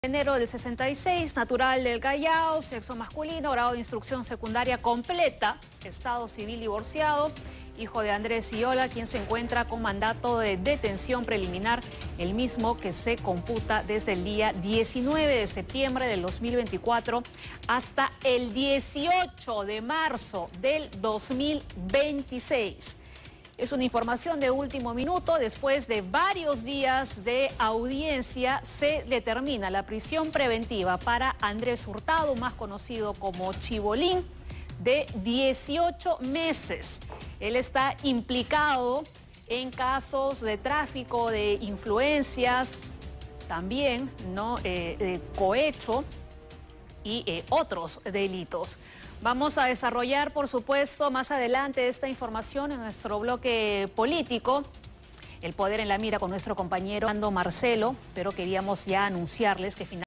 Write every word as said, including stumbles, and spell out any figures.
Enero del sesenta y seis, natural del Callao, sexo masculino, grado de instrucción secundaria completa, estado civil divorciado, hijo de Andrés y Olga, quien se encuentra con mandato de detención preliminar, el mismo que se computa desde el día diecinueve de septiembre del dos mil veinticuatro hasta el dieciocho de marzo del dos mil veintiséis. Es una información de último minuto. Después de varios días de audiencia, se determina la prisión preventiva para Andrés Hurtado, más conocido como Chibolín, de dieciocho meses. Él está implicado en casos de tráfico de influencias, también ¿no? eh, de cohecho y eh, otros delitos. Vamos a desarrollar, por supuesto, más adelante esta información en nuestro bloque político. El poder en la mira con nuestro compañero Marcelo, pero queríamos ya anunciarles que finalmente